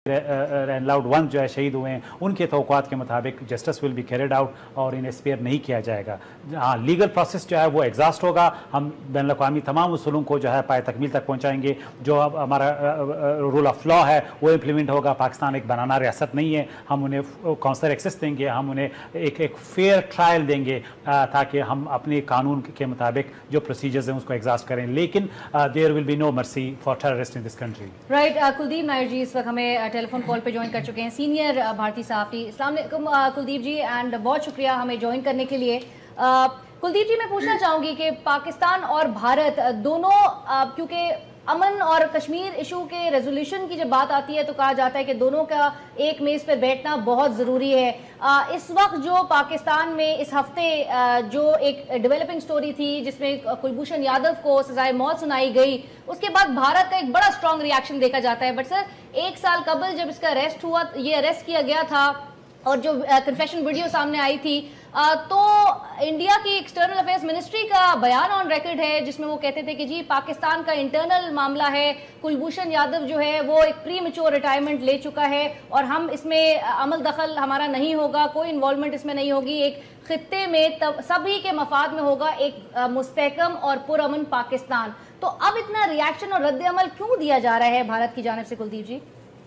Landlord one जो है शहीद हुए हैं, उनके तवक्कुआत के मुताबिक justice will be carried out और इन्हें स्पेयर नहीं किया जाएगा। हाँ, लीगल प्रोसेस जो है वो एग्जॉस्ट होगा। हम बैनुल अक़वामी तमाम उसूलों को जो है पाए तकमील तक पहुँचाएंगे। जो अब हमारा रूल ऑफ लॉ है वो इम्प्लीमेंट होगा। पाकिस्तान एक बनाना रियासत नहीं है। हम उन्हें काउंसलर एक्सेस देंगे, हम उन्हें एक फेयर ट्रायल देंगे ताकि हम अपने कानून के मुताबिक जो प्रोसीजर्स हैं उसको एग्जॉस्ट करें। लेकिन there will be no mercy for terrorist in this country. Right, Kuldip Nayar ji इस वक्त हमें टेलीफोन कॉल पे ज्वाइन कर चुके हैं, सीनियर भारतीय सहाफ़ी। अस्सलाम वालेकुम कुलदीप जी, एंड बहुत शुक्रिया हमें ज्वाइन करने के लिए। कुलदीप जी, मैं पूछना चाहूँगी कि पाकिस्तान और भारत दोनों, क्योंकि अमन और कश्मीर इशू के रेजोल्यूशन की जब बात आती है तो कहा जाता है कि दोनों का एक मेज़ पर बैठना बहुत ज़रूरी है। इस वक्त जो पाकिस्तान में इस हफ्ते जो एक डेवलपिंग स्टोरी थी जिसमें कुलभूषण यादव को सजाए मौत सुनाई गई, उसके बाद भारत का एक बड़ा स्ट्रॉन्ग रिएक्शन देखा जाता है। बट सर, एक साल कबल जब इसका अरेस्ट हुआ, ये अरेस्ट किया गया था और जो कन्फेशन वीडियो सामने आई थी, तो इंडिया की एक्सटर्नल अफेयर्स मिनिस्ट्री का बयान ऑन रिकॉर्ड है जिसमें वो कहते थे कि जी पाकिस्तान का इंटरनल मामला है, कुलभूषण यादव जो है वो एक प्री मैच्योर रिटायरमेंट ले चुका है और हम इसमें अमल दखल हमारा नहीं होगा, कोई इन्वॉल्वमेंट इसमें नहीं होगी। एक खित्ते में सभी के मफाद में होगा एक मुस्तहकम और पुरअमन पाकिस्तान। तो अब इतना रिएक्शन और रद्द अमल क्यों दिया जा रहा है भारत की जानिब से, कुलदीप जी?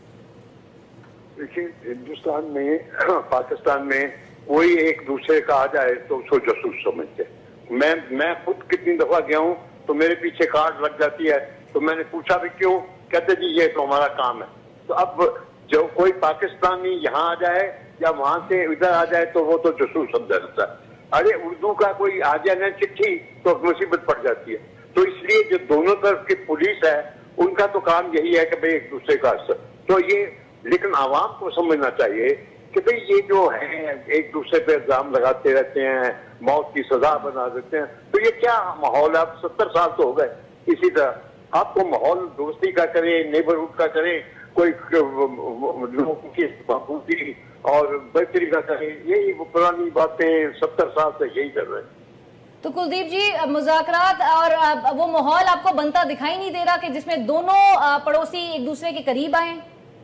देखिए, हिंदुस्तान में पाकिस्तान में कोई एक दूसरे का आ जाए तो उसको जासूस समझते। मैं खुद कितनी दफा गया हूँ तो मेरे पीछे कार्ड लग जाती है, तो मैंने पूछा भी क्यों, कहते जी ये तो हमारा काम है। तो अब जो कोई पाकिस्तानी यहाँ आ जाए या वहां से इधर आ जाए तो वो तो जासूस समझा जाता है। अरे उर्दू का कोई आ जाए ना चिट्ठी तो मुसीबत पड़ जाती है। तो इसलिए जो दोनों तरफ की पुलिस है उनका तो काम यही है कि भाई एक दूसरे का असर तो ये, लेकिन आवाम को समझना चाहिए कि भाई ये जो है एक दूसरे पे इल्जाम लगाते रहते हैं, मौत की सजा बना देते हैं, तो ये क्या माहौल है? अब 70 साल तो हो गए इसी तरह। आपको माहौल दोस्ती का करें, नेबरहुड का करें, कोई लोगों की बखूबी और बेहतरी का करें, यही पुरानी बातें 70 साल से यही कर रहे हैं। तो कुलदीप जी, मुज़ाकरात और वो माहौल आपको बनता दिखाई नहीं दे रहा कि जिसमें दोनों पड़ोसी एक दूसरे के करीब आए?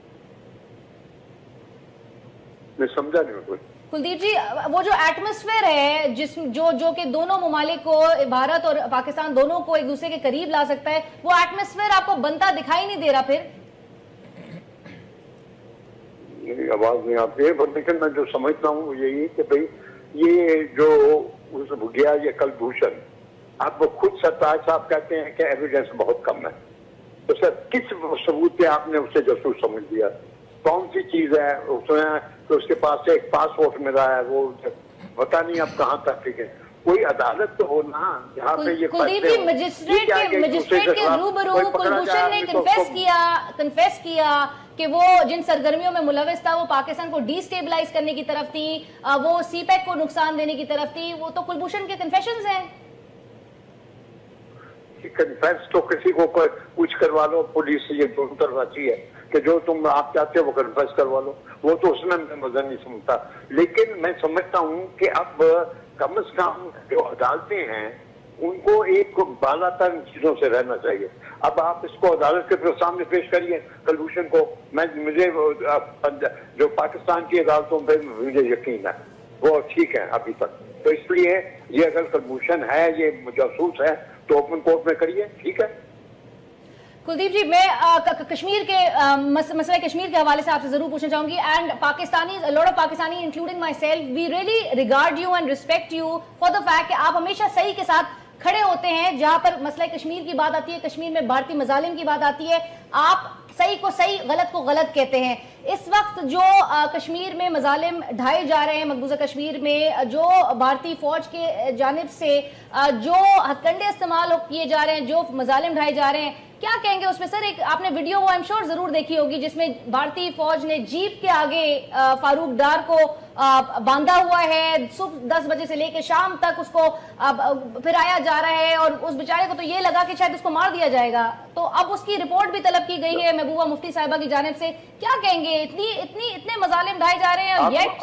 मैं समझा नहीं कोई। कुलदीप जी, वो जो एटमॉस्फेयर है जो कि दोनों ममालिक को, भारत और पाकिस्तान दोनों को एक दूसरे के करीब ला सकता है, वो एटमॉस्फेयर आपको बनता दिखाई नहीं दे रहा? फिर मेरी आवाज नहीं आती है, लेकिन मैं जो समझता हूँ यही कि भाई ये जो उस गया ये कुलभूषण, आप वो खुद सरताज साहब कहते हैं कि एविडेंस बहुत कम है। तो सर किस सबूत पे आपने उसे जासूस समझ दिया? कौन सी चीज है उसमें? तो उसके पास से एक पासपोर्ट मिला है, वो पता नहीं अब कहाँ तक ठीक है। कोई अदालत तो हो ना जहाँ पे ये कुलदीप जी, मजिस्ट्रेट के रूबरू कुलभूषण ने कन्फेस किया कि वो जिन सरगर्मियों में मुलविस था वो पाकिस्तान को डिस्टेबलाइज करने की तरफ थी, वो सीपैक को नुकसान देने की तरफ थी। वो तो कुलभूषण के कन्फेशंस हैं। कन्फेस तो किसी को कुछ करवा लो, पुलिस ये दोनों करवाती है कि जो तुम आप चाहते हो वो कन्फेस करवा लो, वो तो उसमें मैं मजा नहीं समझता। लेकिन मैं समझता हूँ कि अब कम से कम जो अदालतें हैं उनको एक बालातर चीजों से रहना चाहिए। अब आप इसको अदालत के सामने पेश करिए कुलभूषण को, मुझे जो पाकिस्तान की अदालतों पे मुझे यकीन है वो ठीक है अभी तक। तो इसलिए ये अगर कुलभूषण है, ये जासूस है, तो ओपन कोर्ट में करिए, ठीक है। कुलदीप जी, मैं कश्मीर के मसले कश्मीर के हवाले से आपसे जरूर पूछना चाहूंगी। And Pakistani, lot of Pakistani including myself, we really regard you and respect you for the fact कि आप हमेशा सही के साथ खड़े होते हैं। जहां पर मसला कश्मीर की बात आती है, कश्मीर में भारतीय मजालिम की बात आती है, आप सही को सही, गलत को गलत कहते हैं। इस वक्त जो कश्मीर में मजालिम ढाए जा रहे हैं, मकबूजा कश्मीर में जो भारतीय फौज के जानिब से जो हथकंडे इस्तेमाल किए जा रहे हैं, जो मजालिम ढाए जा रहे हैं, क्या कहेंगे उसमें? सर, एक आपने वीडियो वो आई एम श्योर जरूर देखी होगी जिसमें भारतीय फौज ने जीप के आगे फारूक डार को बांधा हुआ है, सुबह 10 बजे से लेकर शाम तक उसको फिराया जा रहा है और उस बेचारे को तो ये लगा कि शायद उसको मार दिया जाएगा। तो अब उसकी रिपोर्ट भी तलब की गई है महबूबा मुफ्ती साहिबा की जानिब से। क्या कहेंगे? इतने मजालिम ढाए जा रहे हैं येट?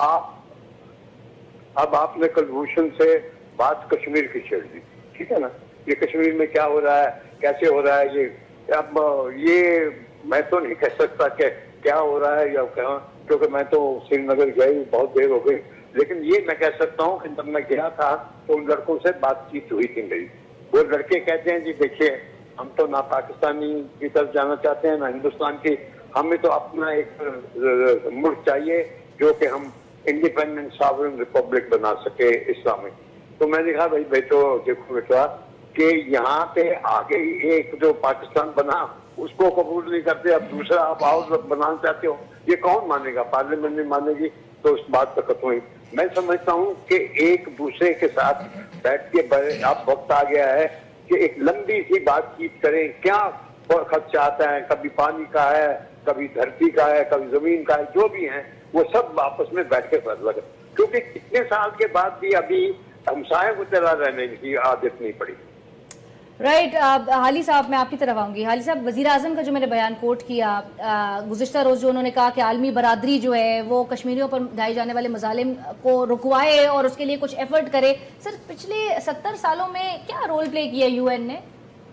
अब आपने कुलभूषण से बात कश्मीर की छेड़ दी, ठीक है ना? ये कश्मीर में क्या हो रहा है, कैसे हो रहा है, ये अब ये मैं तो नहीं कह सकता कि क्या हो रहा है या क्या, क्योंकि मैं तो श्रीनगर गई बहुत देर हो गई, लेकिन ये मैं कह सकता हूँ कि जब मैं गया था तो उन लड़कों से बातचीत हुई थी मेरी। वो लड़के कहते हैं जी देखिए हम तो ना पाकिस्तानी की तरफ जाना चाहते हैं ना हिंदुस्तान की, हमें तो अपना एक मुल्क चाहिए जो कि हम इंडिपेंडेंट सॉवरेन रिपब्लिक बना सके इस्लामिक। तो मैंने कहा भाई तो देखो बेटा कि यहाँ पे आगे एक जो पाकिस्तान बना उसको कबूल नहीं करते, अब दूसरा आप और बनाना चाहते हो, ये कौन मानेगा? पार्लियामेंट नहीं मानेगी तो उस बात पर खत्म हुई। मैं समझता हूँ कि एक दूसरे के साथ बैठ के अब वक्त आ गया है कि एक लंबी सी बातचीत करें। क्या खर्चा आता है, कभी पानी का है, कभी धरती का है, कभी जमीन का है, जो भी है वो सब आपस में बैठ के फैसला करें, क्योंकि कितने साल के बाद भी अभी हमसाए को चला रहने की आदत नहीं पड़ी। राइट हाली साहब, मैं आपकी तरफ आऊंगी। हाली साहब, वजीर आजम का जो मैंने बयान कोट किया गुज़िश्ता रोज, जो उन्होंने कहा कि आलमी बरादरी जो है वो कश्मीरियों पर ढाए जाने वाले मजालिम को रुकवाए और उसके लिए कुछ एफर्ट करे। सर, पिछले 70 सालों में क्या रोल प्ले किया यूएन ने?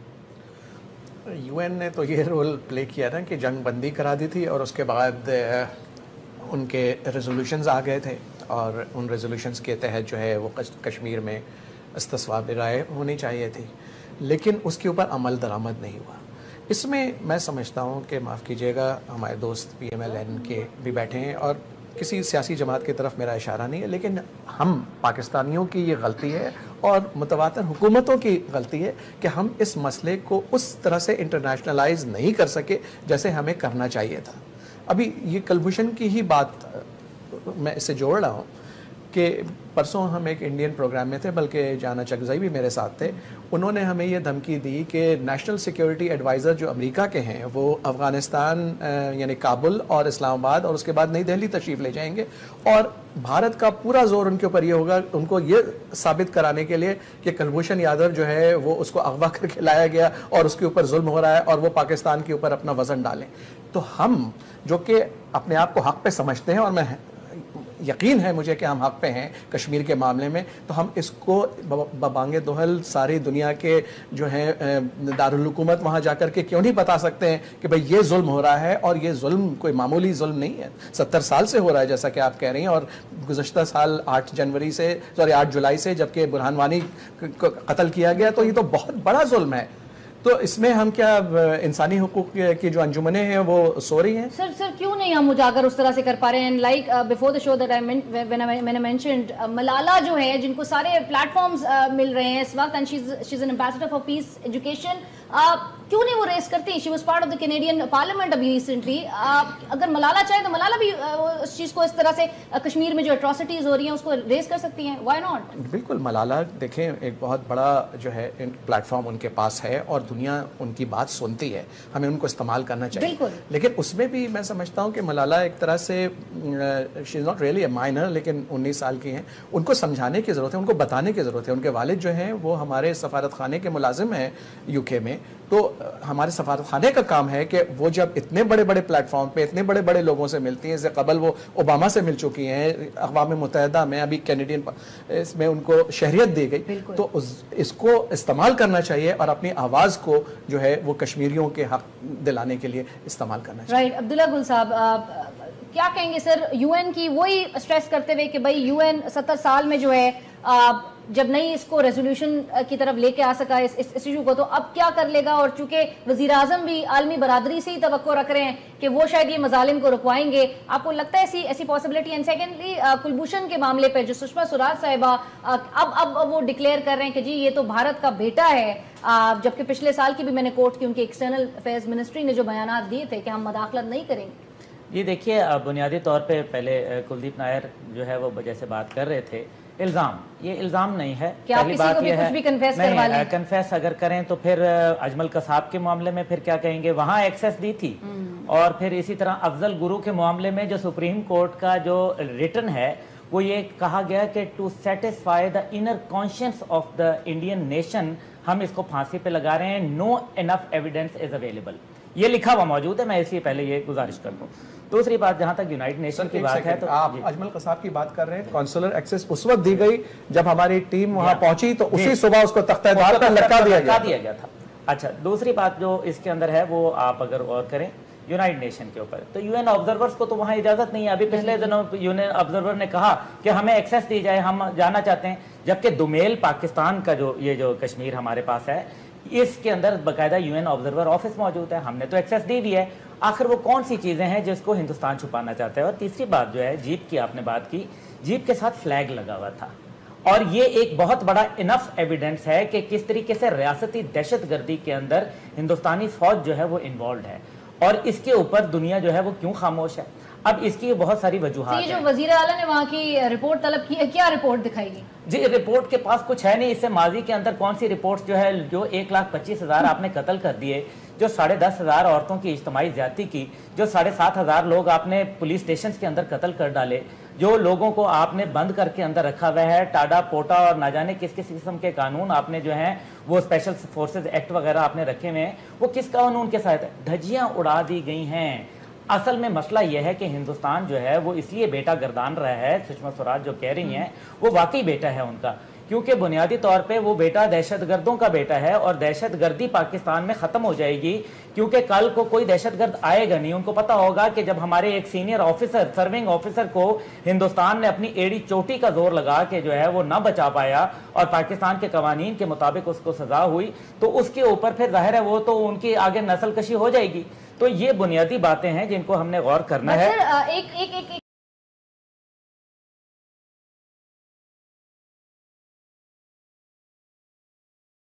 यूएन ने तो ये रोल प्ले किया ना कि जंग बंदी करा दी थी और उसके बाद उनके रेजोल्यूशंस आ गए थे और उन रेजोल्यूशंस के तहत जो है वो कश्मीर में इस्तिस्वाब राय होनी चाहिए थी, लेकिन उसके ऊपर अमल दरामद नहीं हुआ। इसमें मैं समझता हूँ कि माफ़ कीजिएगा हमारे दोस्त PMLN के भी बैठे हैं और किसी सियासी जमात की तरफ मेरा इशारा नहीं है, लेकिन हम पाकिस्तानियों की ये गलती है और मुतवातिर हुकूमतों की गलती है कि हम इस मसले को उस तरह से इंटरनेशनलाइज नहीं कर सके जैसे हमें करना चाहिए था। अभी ये कलभूषण की ही बात मैं इससे जोड़ रहा हूँ कि परसों हम एक इंडियन प्रोग्राम में थे, बल्कि जाना चकजई भी मेरे साथ थे। उन्होंने हमें ये धमकी दी कि नेशनल सिक्योरिटी एडवाइज़र जो अमेरिका के हैं वो अफ़गानिस्तान यानी काबुल और इस्लामाबाद और उसके बाद नई दिल्ली तशरीफ़ ले जाएंगे और भारत का पूरा जोर उनके ऊपर ये होगा, उनको ये साबित कराने के लिए कि कुलभूषण यादव जो है वो उसको अगवा करके लाया गया और उसके ऊपर जुल्म हो रहा है और वो पाकिस्तान के ऊपर अपना वज़न डालें। तो हम जो कि अपने आप को हक़ पे समझते हैं और मैं यकीन है मुझे कि हम हक़ पे हैं कश्मीर के मामले में, तो हम इसको बबांगे दोहल सारी दुनिया के जो हैं दारुल हुकूमत वहाँ जाकर के क्यों नहीं बता सकते हैं कि भाई ये जुल्म हो रहा है और ये जुल्म कोई मामूली जुल्म नहीं है, 70 साल से हो रहा है जैसा कि आप कह रही हैं। और गुज़श्ता साल 8 जुलाई से जबकि बुरहान वानी को कत्ल किया गया, तो ये तो बहुत बड़ा जुल्म है। तो इसमें हम क्या इंसानी हुकूक की जो अंजुमनें हैं वो सो रही हैं? सर क्यों नहीं हम उजागर उस तरह से कर पा रहे हैं? Like before the show that मैंने मेंशन्ड मलाला जो है जिनको सारे प्लेटफॉर्म्स मिल रहे हैं इस वक्त, and she is an ambassador for peace education, क्यों नहीं वो रेस करती? She was part of the Canadian parliament अभी रिसेंटली। अगर मलाला चाहे तो मलाला भी उस चीज़ को इस तरह से कश्मीर में जो एट्रॉसिटीज हो रही हैं उसको रेस कर सकती हैं, व्हाई नॉट? बिल्कुल, मलाला देखें एक बहुत बड़ा जो है प्लेटफॉर्म उनके पास है और दुनिया उनकी बात सुनती है, हमें उनको इस्तेमाल करना चाहिए। लेकिन उसमें भी मैं समझता हूँ कि मलाला एक तरह से she is not really a minor, लेकिन 19 साल की हैं, उनको समझाने की ज़रूरत है, उनको बताने की ज़रूरत है। उनके वालिद जो हैं वो हमारे सफारत खाने के मुलाजिम हैं यूके में, तो हमारे सफारत खाने का काम है कि वो जब इतने बड़े बड़े प्लेटफॉर्म पे इतने बड़े बड़े लोगों से मिलती हैं, इससे कबल वो ओबामा से मिल चुकी हैं, अक़वाम मुत्तहिदा में अभी कैनेडियन इसमें उनको शहरियत दी गई, तो इसको इस्तेमाल करना चाहिए और अपनी आवाज़ को जो है वो कश्मीरियों के हक दिलाने के लिए इस्तेमाल करना चाहिए। राइट, अब्दुल्ला गुल साहब क्या कहेंगे सर यूएन की वही स्ट्रेस करते हुए कि भाई यूएन 70 साल में जो है जब नहीं इसको रेजोल्यूशन की तरफ लेके आ सका इस इशू को, तो अब क्या कर लेगा? और चूंकि वजीर आजम भी आलमी बरादरी से ही तवक्को रख रहे हैं कि वो शायद ये मजालिम को रुकवाएंगे, आपको लगता है ऐसी पॉसिबिलिटी? एंड सेकेंडली कुलभूषण के मामले पे जो सुषमा स्वराज साहिबा अब वो डिक्लेयर कर रहे हैं कि जी ये तो भारत का बेटा है, जबकि पिछले साल की भी मैंने कोर्ट की उनकी एक्सटर्नल अफेयर्स मिनिस्ट्री ने जो बयान दिए थे कि हम मदाखलत नहीं करेंगे। जी देखिए, बुनियादी तौर पे पहले कुलदीप नायर जो है वो जैसे बात कर रहे थे, इल्ज़ाम, ये इल्ज़ाम नहीं है। पहली बात ये है, नहीं कन्फेस अगर करें तो फिर अजमल कसाब के मामले में फिर क्या कहेंगे, वहाँ एक्सेस दी थी। और फिर इसी तरह अफजल गुरु के मामले में जो सुप्रीम कोर्ट का जो रिटन है वो ये कहा गया कि to satisfy the inner conscience of the Indian nation हम इसको फांसी पे लगा रहे हैं, no enough evidence is available, ये लिखा हुआ मौजूद है। मैं इसलिए पहले ये गुजारिश कर दूं। दूसरी बात, जहां तक यूनाइटेड नेशन की बात है, तो आप अजमल कसाब की बात कर रहे हैं, कॉन्सुलर एक्सेस उस वक्त दी गई जब हमारी टीम वहां पहुंची, तो उसी सुबह उसको तख्तेदार पर लटका दिया गया था। अच्छा, दूसरी बात जो इसके अंदर है वो आप अगर और करें, यूनाइटेड नेशन के ऊपर। तो यूएन ऑब्जर्वर्स को तो वहाँ इजाज़त नहीं है। अभी पिछले दिनों यूएन ऑब्जर्वर ने कहा कि हमें एक्सेस दी जाए, हम जाना चाहते हैं, जबकि दुमेल पाकिस्तान का जो कश्मीर हमारे पास है, इसके अंदर बाकायदा यूएन ऑब्जर्वर ऑफिस मौजूद है, हमने तो एक्सेस दी भी है। आखिर वो कौन सी चीज़ें हैं जिसको हिंदुस्तान छुपाना चाहता है? और तीसरी बात जो है, जीप की आपने बात की, जीप के साथ फ्लैग लगा हुआ था, और ये एक बहुत बड़ा इनफ एविडेंस है कि किस तरीके से रियासती दहशतगर्दी के अंदर हिंदुस्तानी फौज जो है वो इन्वॉल्व है, और इसके ऊपर दुनिया जो है वो क्यों खामोश है? अब इसकी बहुत सारी वजूहात हैं। जो वजीर आला ने वहाँ की रिपोर्ट तलब की है, क्या रिपोर्ट दिखाएगी? जी, रिपोर्ट के पास कुछ है नहीं। इससे माजी के अंदर कौन सी रिपोर्ट जो है, जो 1,25,000 आपने कत्ल कर दिए, जो 10,500 औरतों की इज्तिमाई ज्यादती की, जो 7,500 लोग आपने पुलिस स्टेशन के अंदर कत्ल कर डाले, जो लोगों को आपने बंद करके अंदर रखा हुआ है, टाडा पोटा और ना जाने किस किस किस्म के कानून आपने जो हैं वो स्पेशल फोर्सेस एक्ट वगैरह आपने रखे हुए हैं, वो किस कानून के साथ है? धज्जियां उड़ा दी गई हैं। असल में मसला यह है कि हिंदुस्तान जो है वो इसलिए बेटा गर्दान रहा है, सुषमा स्वराज जो कह रही हैं वो वाकई बेटा है उनका, क्योंकि बुनियादी तौर पे वो बेटा दहशतगर्दों का बेटा है, और दहशतगर्दी पाकिस्तान में ख़त्म हो जाएगी, क्योंकि कल को कोई दहशतगर्द आएगा नहीं। उनको पता होगा कि जब हमारे एक सीनियर ऑफिसर, सर्विंग ऑफिसर को हिंदुस्तान ने अपनी एड़ी चोटी का जोर लगा के जो है वो ना बचा पाया और पाकिस्तान के कवानीन के मुताबिक उसको सजा हुई, तो उसके ऊपर फिर जाहिर है वो तो उनकी आगे नस्ल कशी हो जाएगी। तो ये बुनियादी बातें हैं जिनको हमने गौर करना है। एक